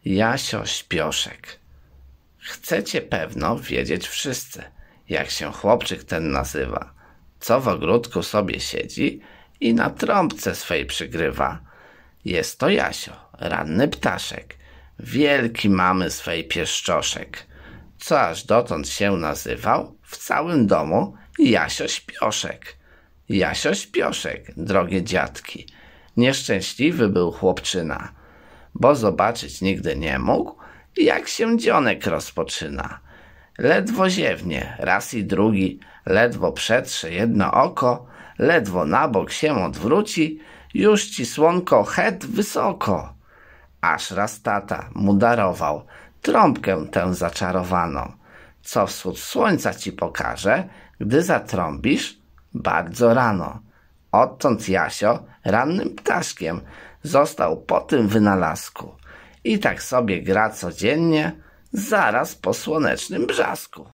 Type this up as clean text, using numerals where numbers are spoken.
Jasio Śpioszek. Chcecie pewno wiedzieć wszyscy, jak się chłopczyk ten nazywa, co w ogródku sobie siedzi i na trąbce swej przygrywa. Jest to Jasio, ranny ptaszek, wielki mamy swej pieszczoszek, co aż dotąd się nazywał w całym domu Jasio Śpioszek. Jasio Śpioszek, drogie dziadki, nieszczęśliwy był chłopczyna, bo zobaczyć nigdy nie mógł, jak się dzionek rozpoczyna. Ledwo ziewnie, raz i drugi, ledwo przetrze jedno oko, ledwo na bok się odwróci, już ci słonko het wysoko. Aż raz tata mu darował trąbkę tę zaczarowaną, co wschód słońca ci pokaże, gdy zatrąbisz bardzo rano. Odtąd Jasio rannym ptaszkiem został po tym wynalazku i tak sobie gra codziennie, zaraz po słonecznym brzasku.